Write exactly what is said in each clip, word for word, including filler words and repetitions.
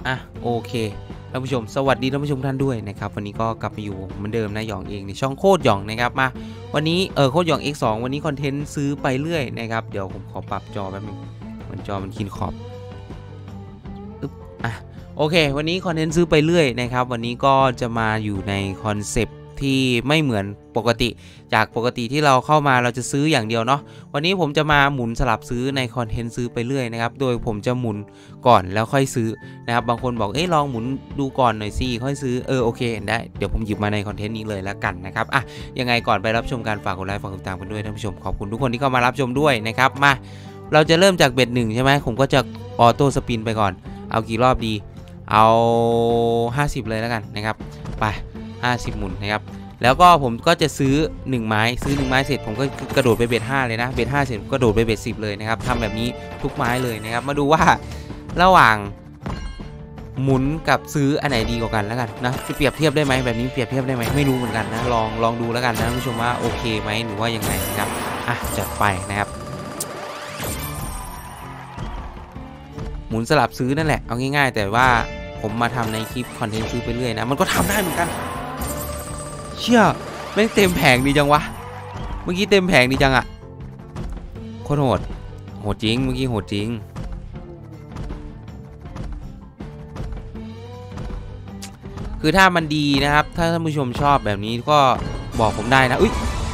อ่ะโอเคท่านผู้ชมสวัสดีท่านผู้ชมท่านด้วยนะครับวันนี้ก็กลับมาอยู่เหมือนเดิมนะหยองเองในช่องโคตรหยองนะครับมาวันนี้เออโคตรหยอง เอ็กซ์ สอง วันนี้คอนเทนต์ซื้อไปเรื่อยนะครับเดี๋ยวผมขอปรับจอแป๊บนึงมันจอมันกินขอบอึ๊บอ่ะโอเควันนี้คอนเทนต์ซื้อไปเรื่อยนะครับวันนี้ก็จะมาอยู่ในคอนเซปต์ที่ไม่เหมือนปกติจากปกติที่เราเข้ามาเราจะซื้ออย่างเดียวเนาะวันนี้ผมจะมาหมุนสลับซื้อในคอนเทนต์ซื้อไปเรื่อยนะครับโดยผมจะหมุนก่อนแล้วค่อยซื้อนะครับบางคนบอกเอ้ยลองหมุนดูก่อนหน่อยสิค่อยซื้อเออโอเคได้เดี๋ยวผมหยิบมาในคอนเทนต์นี้เลยแล้วกันนะครับอ่ะยังไงก่อนไปรับชมการฝากกดไลค์ฝากกดติดตามกันด้วยท่านผู้ชมขอบคุณทุกคนที่เข้ามารับชมด้วยนะครับมาเราจะเริ่มจากเบ็ดหนึ่งใช่ไหมผมก็จะออโต้สปินไปก่อนเอากี่รอบดีเอาห้าสิบเลยแล้วกันนะครับไปห้าสิบหมุนนะครับแล้วก็ผมก็จะซื้อหนึ่งไม้ซื้อหนึ่งไม้เสร็จผมก็กระโดดไปเบ็ดห้าเลยนะเบ็ดห้าเสร็จกระโดดไปเบ็ดสิบเลยนะครับทำแบบนี้ทุกไม้เลยนะครับมาดูว่าระหว่างหมุนกับซื้ออันไหนดีกว่ากันแล้วกันนะจะเปรียบเทียบได้ไหมแบบนี้เปรียบเทียบได้ไหมไม่รู้เหมือนกันนะลองลองดูแล้วกันนะท่านผู้ชมว่าโอเคไหมหรือว่ายังไงนะครับอ่ะจัดไปนะครับหมุนสลับซื้อนั่นแหละเอาง่ายๆแต่ว่าผมมาทำในคลิปคอนเทนต์ซื้อไปเรื่อยนะมันก็ทำได้เหมือนกันเชี่ยแม่งเต็มแผงดีจังวะเมื่อกี้เต็มแผงดีจังอะโคตรโหดโหดจริงเมื่อกี้โหดจริงคือถ้ามันดีนะครับถ้าท่านผู้ชมชอบแบบนี้ก็บอกผมได้นะอุ้ย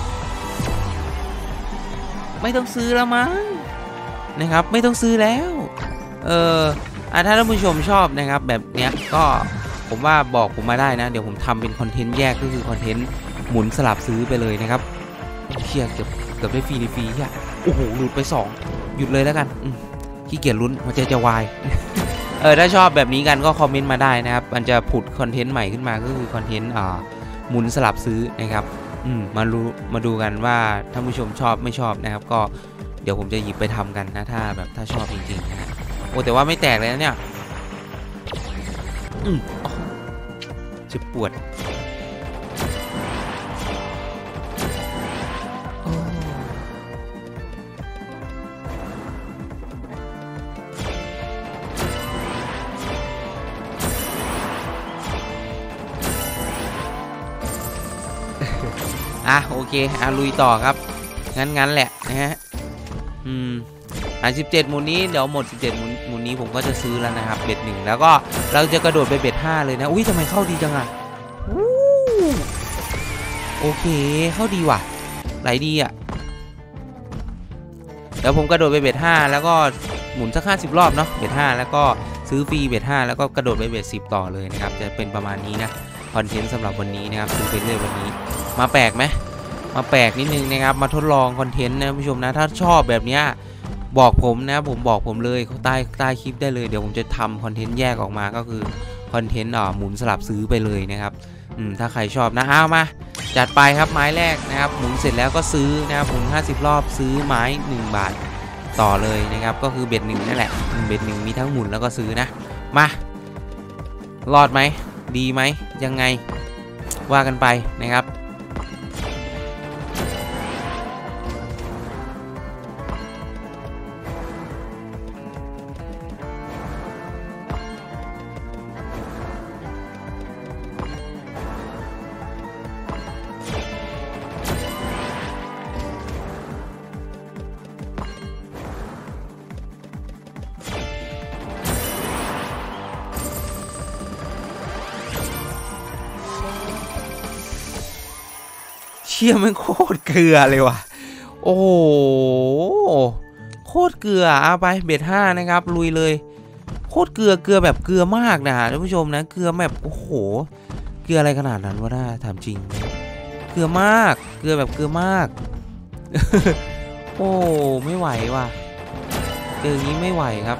ไม่ต้องซื้อแล้วมั้งนะครับไม่ต้องซื้อแล้วเอออ่ะถ้าท่านผู้ชมชอบนะครับแบบเนี้ยก็ผมว่าบอกผมมาได้นะเดี๋ยวผมทำเป็นคอนเทนต์แยกก็คือคอนเทนต์หมุนสลับซื้อไปเลยนะครับเชี่ยเกือบเกือบได้ฟรีฟรีใช่โอ้โหหลุดไปสองหยุดเลยแล้วกันขี้เกียจลุ้นหัวใจจะวายเออถ้าชอบแบบนี้กันก็คอมเมนต์มาได้นะครับมันจะผุดคอนเทนต์ใหม่ขึ้นมาก็คือคอนเทนต์อ่าหมุนสลับซื้อนะครับอืมมาดูมาดูกันว่าท่านผู้ชมชอบไม่ชอบนะครับก็เดี๋ยวผมจะหยิบไปทำกันนะถ้าแบบถ้าชอบจริงๆนะโอ้แต่ว่าไม่แตกเลยนะเนี่ยอืมจะปวดอ่ะโอเคอ่ะลุยต่อครับงั้นงั้นแหละนะฮะอืมอ่ะสิบเจ็ดหมุนนี้เดี๋ยวหมดสิบเจ็ดหมุนหมุนนี้ผมก็จะซื้อแล้วนะครับเบ็ดหนึ่งแล้วก็เราจะกระโดดไปเบ็ดห้าเลยนะอุ้ยทำไมเข้าดีจังอ่ะโอเคเข้าดีว่ะไหลดีอ่ะเดี๋ยวผมกระโดดไปเบ็ดห้าแล้วก็หมุนสักห้าสิบรอบเนาะเบ็ดห้าแล้วก็ซื้อฟรีเบ็ดห้าแล้วก็กระโดดไปเบ็ดสิบต่อเลยนะครับจะเป็นประมาณนี้นะคอนเทนต์สำหรับวันนี้นะครับซื้อไปเรื่อยวันนี้มาแปลกไหมมาแปลกนิดนึงนะครับมาทดลองคอนเทนต์นะผู้ชมนะถ้าชอบแบบนี้บอกผมนะผมบอกผมเลยเขาใต้ใต้คลิปได้เลยเดี๋ยวผมจะทำคอนเทนต์แยกออกมาก็คือคอนเทนต์อ่าหมุนสลับซื้อไปเลยนะครับอืมถ้าใครชอบนะเอามาจัดไปครับไม้แรกนะครับหมุนเสร็จแล้วก็ซื้อนะครับหมุนห้าสิบรอบซื้อไม้หนึ่งบาทต่อเลยนะครับก็คือเบ็ดหนึ่งนั่นแหละเบ็ดหนึ่งมีทั้งหมุนแล้วก็ซื้อนะมารอดไหมดีไหมยังไงว่ากันไปนะครับเชี่ยมันโคตรเกลือเลยว่ะโอ้โหโคตรเกลือเอาไปเบ็ดห้านะครับลุยเลยโคตรเกลือเกลือแบบเกลือมากนะท่านผู้ชมนะเกลือแบบโอ้โหเกลืออะไรขนาดนั้นวะน่าถามจริงเกลือมากเกลือแบบเกลือมากโอ้ไม่ไหวว่ะเจออย่างนี้ไม่ไหวครับ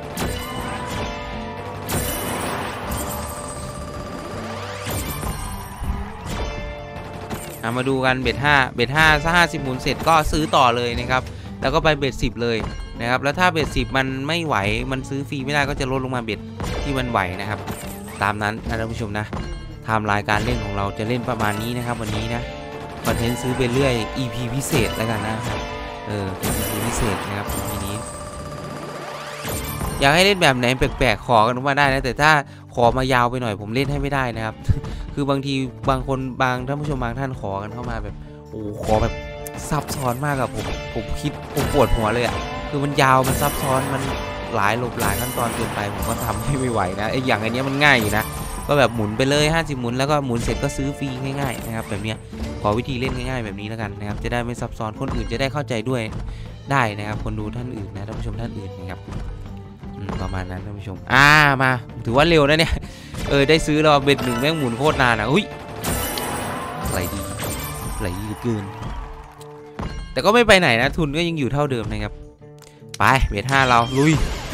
มาดูกันเบ็ดห้าเบ็ดห้าถ้าห้าสิบหมุนเสร็จก็ซื้อต่อเลยนะครับแล้วก็ไปเบ็ดสิบเลยนะครับแล้วถ้าเบ็ดสิบมันไม่ไหวมันซื้อฟรีไม่ได้ก็จะลดลงมาเบ็ดที่มันไหวนะครับตามนั้นนะท่านผู้ชมนะไทม์ไลน์การเล่นของเราจะเล่นประมาณนี้นะครับวันนี้นะคอนเทนต์ซื้อไปเรื่อย อี พี พิเศษแล้วกันนะครับเออเป็น อี พี พิเศษนะครับทีนี้ อยากให้เล่นแบบไหนแปลกๆขอกันมาได้นะแต่ถ้าขอมายาวไปหน่อยผมเล่นให้ไม่ได้นะครับ คือบางทีบางคนบางท่านผู้ชมบางท่านขอกันเข้ามาแบบโอ้ขอแบบซับซ้อนมากอะผมผมคิดผมปวดหัวเลยอะคือมันยาวมันซับซ้อนมันหลายหลบหลายขั้นตอนเกินไปผมก็ทำให้ไม่ไหวนะไอ้อย่างอันนี้มันง่ายอยู่นะก็แบบหมุนไปเลยห้าสิบหมุนแล้วก็หมุนเสร็จก็ซื้อฟรีง่ายๆนะครับแบบเนี้ยขอวิธีเล่นง่ายๆแบบนี้แล้วกันนะครับจะได้ไม่ซับซ้อนคนอื่นจะได้เข้าใจด้วยได้นะครับคนดูท่านอื่นนะท่านผู้ชมท่านอื่นนะครับประมาณนั้นท่านผู้ชมอ่ามาถือว่าเร็วนะเนี่ยเออได้ซื้อเราเบ็ดหนึ่งแม่งหมุนโคตรนานอ่ะอุ้ยไหลดีไหลดีเกินแต่ก็ไม่ไปไหนนะทุนก็ยังอยู่เท่าเดิมนะครับไปเบ็ดห้าเราลุย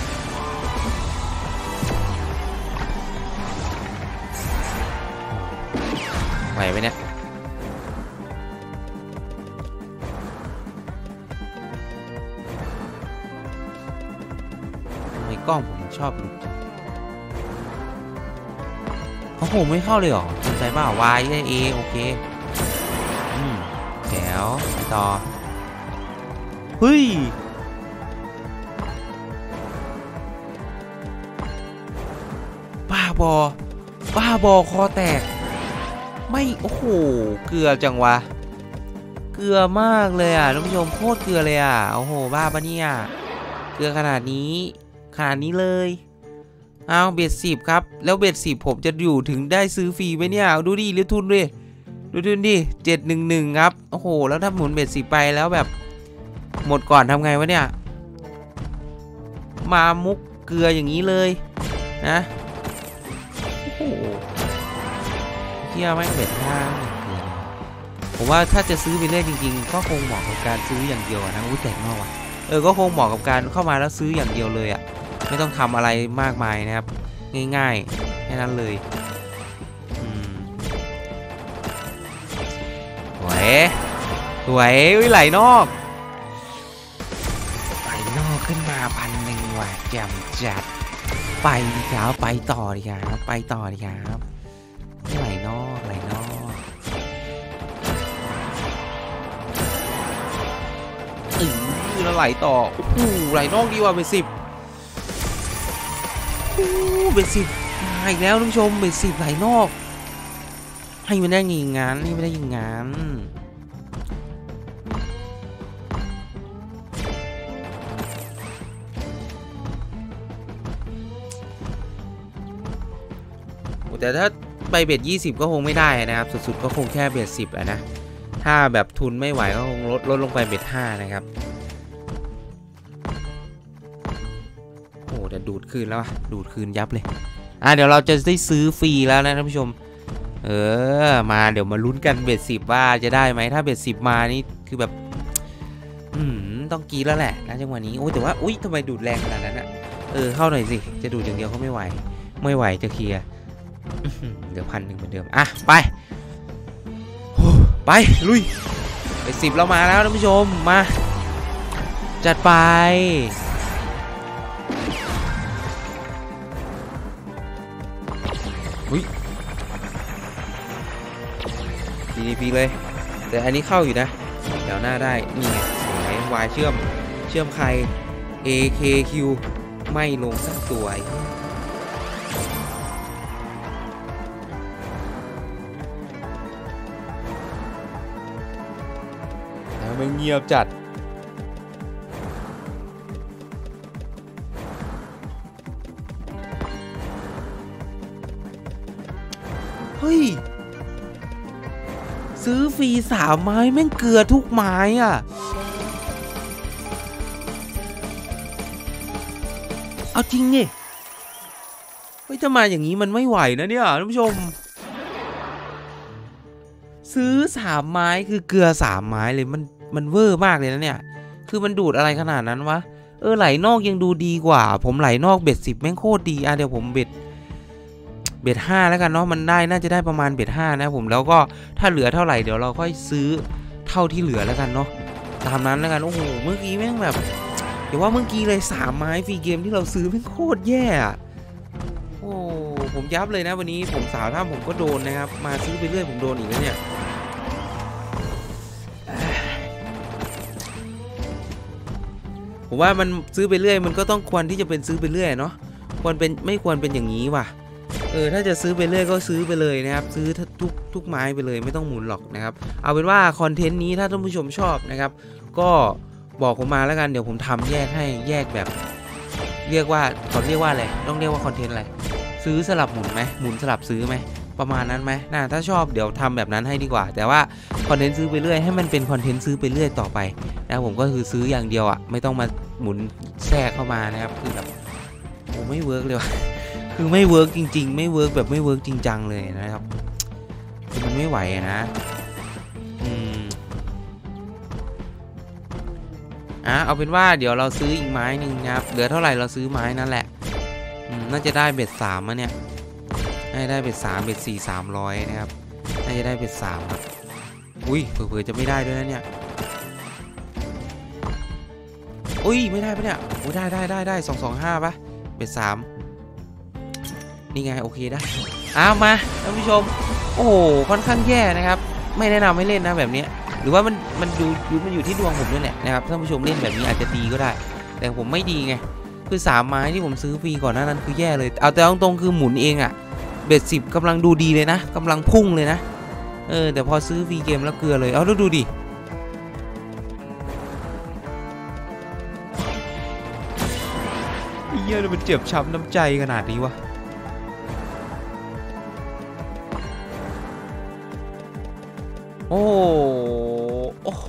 ไหวไหมเนี่ยทำไมกล้องผมชอบหลุดเขาโหไม่เข้าเลยหรอสนใจเปล่าวายเอโอเคอืมแถวไปต่อเฮ้ยบ้าบอบ้าบอคอแตกไม่โอ้โหเกลือจังวะเกลือมากเลยอ่ะท่านผู้ชมโคตรเกลือเลยอ่ะโอ้โหบ้าปะเนี่ยเกลือขนาดนี้ขนาดนี้เลยเอาเบ็ดสิบครับแล้วเบ็ดสิบผมจะอยู่ถึงได้ซื้อฟรีไหมเนี่ยดูดิเรียกทุนดิดูทุนดิเจ็ดหนึ่งหนึ่งครับโอ้โหแล้วถ้าหมุนเบ็ดสิบไปแล้วแบบหมดก่อนทำไงวะเนี่ยมามุกเกลืออย่างนี้เลยนะโอ้โหเที่ยวแม่งเบ็ดห้าผมว่าถ้าจะซื้อไปเรื่อยจริงๆก็คงเหมาะกับการซื้ออย่างเดียวนะอุ้ยแตกมากว่ะเออก็คงเหมาะกับการเข้ามาแล้วซื้ออย่างเดียวเลยอ่ะไม่ต้องทำอะไรมากมายนะครับง่ายๆแค่นั้นเลยสวยสวยอุ้ยไหลนอกไหลนอกขึ้นมาพันหนึ่งว่ะแจ่มจัดไปดิครับไปต่อดิครับไปต่อดิครับไหลนอกไหลนอกอือแล้วไหลต่อโอ้โหไหลนอกดีกว่าเป็นสิบโอ้เป็นสิบมาอีกแล้วท่านผู้ชมเป็นสิบไหลนอกให้มันได้ยิงงานให้ไม่ได้ยิงงานแต่ถ้าไปเบ็ดยี่สิบก็คงไม่ได้นะครับสุดๆก็คงแค่เบ็ดสิบอะนะถ้าแบบทุนไม่ไหวก็คงลดลดลงไปเบ็ดห้านะครับโอ้แต่ดูดคืนแล้วดูดคืนยับเลยอ่ะเดี๋ยวเราจะได้ซื้อฟรีแล้วนะท่านผู้ชมเออมาเดี๋ยวมาลุ้นกันเบ็ดสิบว่าจะได้ไหมถ้าเบ็ดสิบมานี่คือแบบอืมต้องกีแล้วแหละนะจังหวะนี้โอ้แต่ว่าอุ้ยทำไมดูดแรงขนาดนั้นอ่ะเออเข้าหน่อยสิจะดูดอย่างเดียวเขาไม่ไหวไม่ไหวจะเคลียร์เดี๋ยวพันหนึ่งเหมือนเดิมอ่ะไปไปลุยเบ็ดสิบเรามาแล้วท่านผู้ชมมาจัดไปอุ้ยดีดีพีเลยแต่อันนี้เข้าอยู่นะเดี๋ยวหน้าได้นี่ไงสวยวายเชื่อมเชื่อมใคร เอ เค คิว ไม่ลงสักตัวแล้วมันเงียบจัดเฮ้ยซื้อฟรีสามไม้แม่งเกลือทุกไม้อ่ะเอาจริงนี่เฮ้ยจะมาอย่างนี้มันไม่ไหวนะเนี่ยท่านผู้ชมซื้อสามไม้คือเกลือสามไม้เลยมันมันเวอร์มากเลยนะเนี่ยคือมันดูดอะไรขนาดนั้นวะเออไหลนอกยังดูดีกว่าผมไหลนอกเบ็ดสิบแม่งโคตรดีอ่ะเดี๋ยวผมเบ็ดเบ็ดห้าแล้วกันเนาะมันได้น่าจะได้ประมาณเบ็ดห้านะผมแล้วก็ถ้าเหลือเท่าไหร่เดี๋ยวเราค่อยซื้อเท่าที่เหลือแล้วกันเนาะตามนั้นแล้วกันโอ้โหเมื่อกี้แม่งแบบเดี๋ยวว่าเมื่อกี้เลยสามไม้ฟรีเกมที่เราซื้อแม่งโคตรแย่โอ้ผมยับเลยนะวันนี้ผมสาวท่าผมก็โดนนะครับมาซื้อไปเรื่อยผมโดนอีกแล้วเนี่ยผมว่ามันซื้อไปเรื่อยมันก็ต้องควรที่จะเป็นซื้อไปเรื่อยเนาะควรเป็นไม่ควรเป็นอย่างนี้ว่ะเออถ้าจะซื้อไปเรื่อยก็ซื้อไปเลยนะครับซื้อทุกทุกไม้ไปเลยไม่ต้องหมุนหรอกนะครับเอาเป็นว่าคอนเทนต์นี้ถ้าท่านผู้ชมชอบนะครับก็บอกผมมาแล้วกันเดี๋ยวผมทำแยกให้แยกแบบเรียกว่าเขาเรียกว่าอะไรต้องเรียกว่าคอนเทนต์อะไรซื้อสลับหมุนไหมหมุนสลับซื้อไหมประมาณนั้นไหมน่าถ้าชอบเดี๋ยวทำแบบนั้นให้ดีกว่าแต่ว่าคอนเทนต์ซื้อไปเรื่อยให้มันเป็นคอนเทนต์ซื้อไปเรื่อยต่อไปนะผมก็คือซื้ออย่างเดียวอ่ะไม่ต้องมาหมุนแทรกเข้ามานะครับคือแบบโอ้ไม่เวิร์กเลยว่ะคือไม่เวิร์กจริงๆไม่เวิร์กแบบไม่เวิร์กจริงจังเลยนะครับคือมันไม่ไหวนะอืมอ่ะเอาเป็นว่าเดี๋ยวเราซื้ออีกไม้หนึ่งนะครับเหลือเท่าไหร่เราซื้อไม้นั่นแหละน่าจะได้เบ็ดสามอ่ะเนี่ยน่าจะได้เบ็ดสามเบ็ดสี่สามร้อยนะครับน่าจะได้เบ็ดสามครับอุ้ยเผื่อๆจะไม่ได้ด้วยนะเนี่ยอุ้ยไม่ได้ปะเนี่ยโอ้ได้ได้ได้ได้สองสองห้าปะเบ็ดสามนี่ไงโอเคได้อ้าวมาท่านผู้ชมโอ้โหค่อนข้างแย่นะครับไม่แนะนำให้เล่นนะแบบนี้หรือว่ามันมันอยู่มันอยู่ที่ดวงผมด้วยแหละนะครับท่านผู้ชมเล่นแบบนี้อาจจะดีก็ได้แต่ผมไม่ดีไงคือสามไม้ที่ผมซื้อฟรีก่อนหน้านั้นคือแย่เลยเอาแต่ตรงๆคือหมุนเองอะเบ็ดสิบกำลังดูดีเลยนะกำลังพุ่งเลยนะเออแต่พอซื้อฟรีเกมแล้วเกลือเลยเอาดูดูดิเหี้ยมันเจ็บช้ำน้ำใจขนาดนี้วะโอ้โอ้โห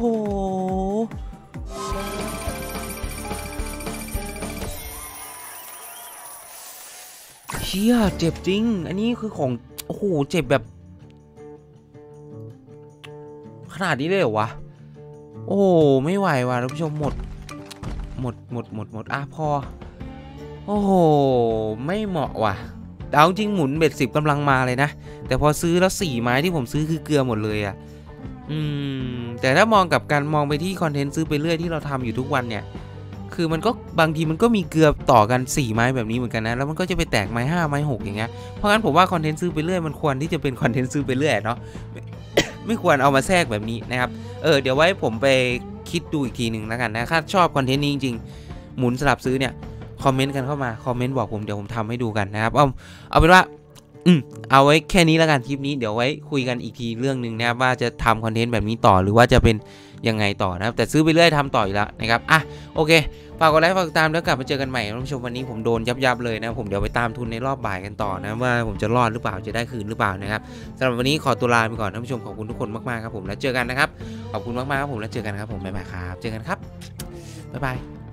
เชี่ยเจ็บจริงอันนี้คือของโอ้โหเจ็บแบบขนาดนี้เลยเหรอวะโอ้ไม่ไหวว่ะท่านผู้ชมหมดหมดหมดหมดหมดอ่ะพอโอ้โหไม่เหมาะว่ะแต่เอาจริงหมุนเบ็ดสิบกำลังมาเลยนะแต่พอซื้อแล้วสี่ไม้ที่ผมซื้อคือเกลือหมดเลยอ่ะอืมแต่ถ้ามองกับการมองไปที่คอนเทนต์ซื้อไปเรื่อยที่เราทำอยู่ทุกวันเนี่ยคือมันก็บางทีมันก็มีเกลือต่อกันสี่ไม้แบบนี้เหมือนกันนะแล้วมันก็จะไปแตกไม้ห้าไม้หกอย่างเงี้ยเพราะงั้นผมว่าคอนเทนต์ซื้อไปเรื่อยมันควรที่จะเป็นคอนเทนต์ซื้อไปเรื่อยเนาะ ไม่ควรเอามาแทรกแบบนี้นะครับเออเดี๋ยวไว้ผมไปคิดดูอีกทีหนึ่งแล้วกันนะถ้าชอบคอนเทนต์นี้จริงๆหมุนสลับซื้อเนี่ยคอมเมนต์กันเข้ามาคอมเมนต์บอกผมเดี๋ยวผมทำให้ดูกันนะครับเอาเอาเป็นว่าอืมเอาไว้แค่นี้แล้วกันคลิปนี้เดี๋ยวไว้คุยกันอีกทีเรื่องหนึ่งนะครับว่าจะทำคอนเทนต์แบบนี้ต่อหรือว่าจะเป็นยังไงต่อนะครับแต่ซื้อไปเรื่อยทำต่ออยู่แล้วนะครับอ่ะโอเคฝากกดไลค์ฝากติดตามแล้วกลับมาเจอกันใหม่ท่านผู้ชมวันนี้ผมโดนยับยับเลยนะผมเดี๋ยวไปตามทุนในรอบบ่ายกันต่อนะว่าผมจะรอดหรือเปล่าจะได้คืนหรือเปล่านะครับสำหรับวันนี้ขอตัวลาไปก่อนท่านผู้ชมขอบคุณทุกคนมากๆครับผมแล้วเจอกันนะครับขอบคุณมากๆครับผมแล้วเจอกันครับผมบ๊ายบายครับเจอกันครับบ๊ายบาย